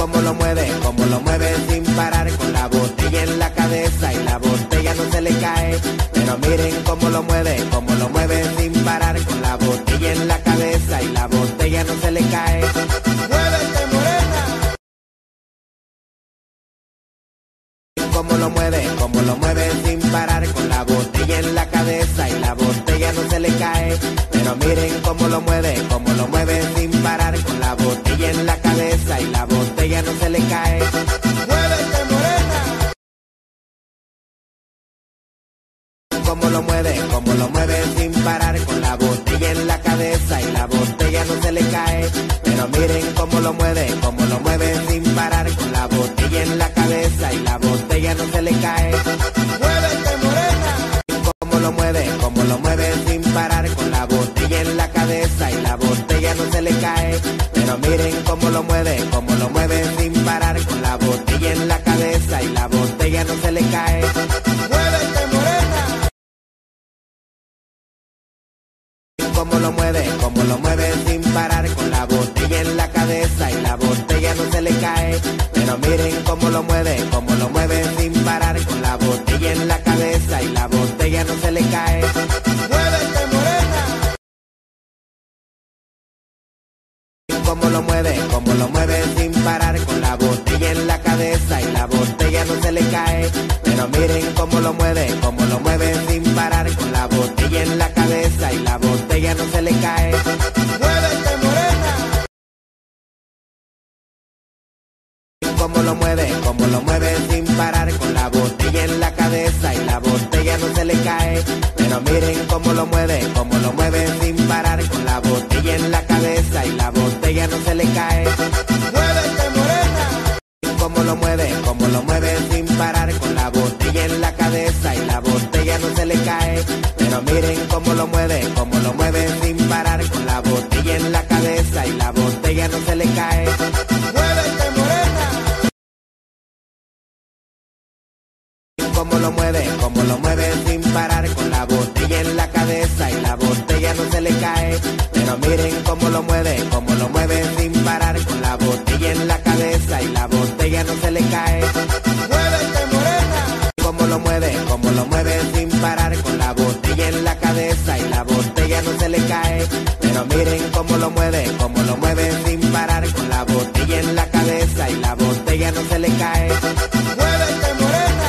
Cómo lo mueve sin parar con la botella en la cabeza y la botella no se le cae. Pero miren cómo lo mueve sin parar con la botella en la cabeza y la botella no se le cae. ¡Muévete, morena! Cómo lo mueve sin parar con la botella en la cabeza y la botella no se le cae. Pero miren cómo lo mueve sin parar con la botella en la cabeza y la botella no se le cae. ¡Muévete, morena! Cómo lo mueve sin parar con la botella en la cabeza y la botella no se le cae. Pero miren cómo lo mueve sin parar con la botella en la cabeza y la botella no se le cae. ¡Muévete, morena! Cómo lo mueve sin parar con la botella en la cabeza y la botella no se le cae. Pero miren cómo lo mueve sin parar con la botella en la cabeza y la botella no se le cae. ¡Muévete, morena! Cómo lo mueve sin parar con la botella en la cabeza y la botella no se le cae. Pero miren cómo lo mueve sin parar con la botella en la cabeza y la botella no se le cae. ¡Muévete, morena! Cómo lo mueve sin parar con la botella en la cabeza y la botella no se le cae. Pero miren cómo lo mueve sin parar con la botella en la cabeza y la botella no se le cae. ¡Muévete, morena! Cómo lo mueve sin parar con la botella en la cabeza y la botella no se le cae. Pero miren cómo lo mueve sin parar con la botella en la cabeza y la botella no se le cae. ¡Muévete, morena! Cómo lo mueve sin parar con la botella en la cabeza y la botella no se le cae. Pero miren cómo lo mueve sin parar con la botella en la cabeza y la botella no se le cae. ¡Muévete, morena! Cómo lo mueve sin parar con la botella en la cabeza y la botella no se le cae. Pero miren cómo lo mueve sin parar con la botella en la cabeza y la botella no se le cae. ¡Muévete, morena! Cómo lo mueve sin parar con la botella en la cabeza y la botella no se le cae. Pero miren cómo lo mueve sin parar con la botella en la cabeza y la botella no se le cae. ¡Muévete, morena!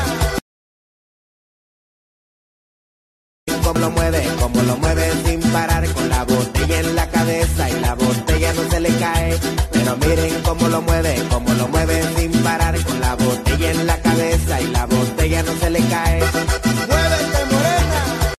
Cómo lo mueve sin parar con la botella en la cabeza y la botella no se le cae. Pero miren cómo lo mueve sin parar con la botella en la cabeza y la botella no se le cae. ¡Muévete, morena!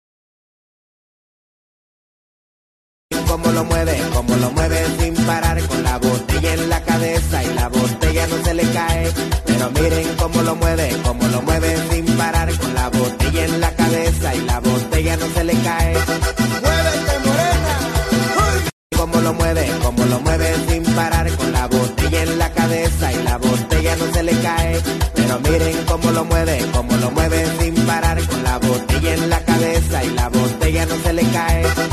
Cómo lo mueve sin parar con la botella en la cabeza y la botella no se le cae. Pero miren cómo lo mueve sin parar con la botella en la cabeza y la botella no se le cae. ¡Muévete, morena! Cómo lo mueve sin parar con la botella en la cabeza y la botella no se le cae. Pero miren cómo lo mueve sin parar con la botella en la cabeza y la botella no se le cae.